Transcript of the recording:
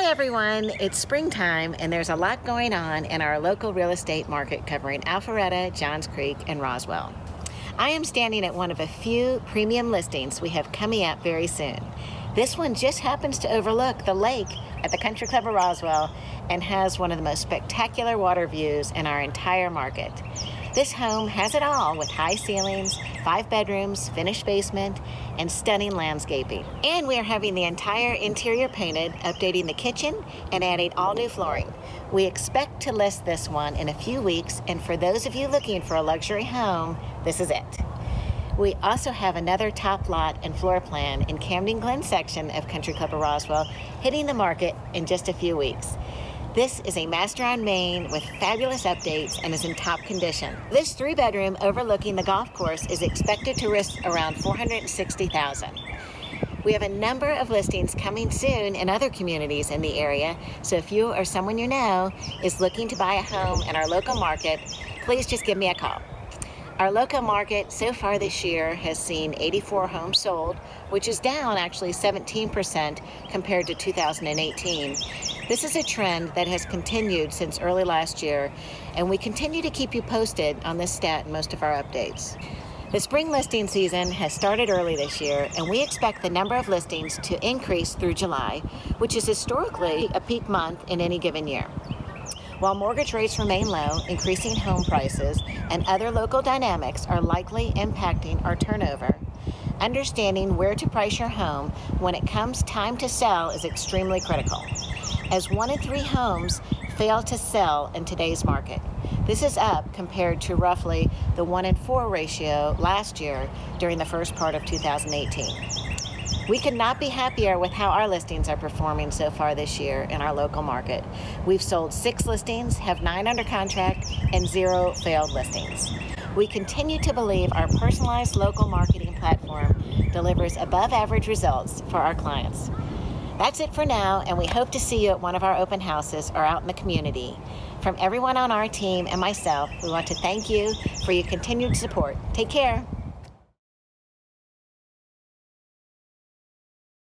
everyone, it's springtime and there's a lot going on in our local real estate market covering Alpharetta, Johns Creek, and Roswell. I am standing at one of a few premium listings we have coming up very soon. This one just happens to overlook the lake at the Country Club of Rowell and has one of the most spectacular water views in our entire market. This home has it all with high ceilings, 5 bedrooms, finished basement, and stunning landscaping. And we are having the entire interior painted, updating the kitchen, and adding all new flooring. We expect to list this one in a few weeks, and for those of you looking for a luxury home, this is it. We also have another top lot and floor plan in Camden Glen section of Country Club of Rowell hitting the market in just a few weeks. This is a master on Main with fabulous updates and is in top condition. This 3-bedroom overlooking the golf course is expected to risk around $460,000. We have a number of listings coming soon in other communities in the area, so if you or someone you know is looking to buy a home in our local market, please just give me a call. Our local market so far this year has seen 84 homes sold, which is down actually 17% compared to 2018. This is a trend that has continued since early last year, and we continue to keep you posted on this stat in most of our updates. The spring listing season has started early this year, and we expect the number of listings to increase through July, which is historically a peak month in any given year. While mortgage rates remain low, increasing home prices and other local dynamics are likely impacting our turnover. Understanding where to price your home when it comes time to sell is extremely critical, as 1 in 3 homes fail to sell in today's market. This is up compared to roughly the 1 in 4 ratio last year during the first part of 2018. We could not be happier with how our listings are performing so far this year in our local market. We've sold 6 listings, have 9 under contract, and 0 failed listings. We continue to believe our personalized local marketing platform delivers above average results for our clients. That's it for now, and we hope to see you at one of our open houses or out in the community. From everyone on our team and myself, we want to thank you for your continued support. Take care.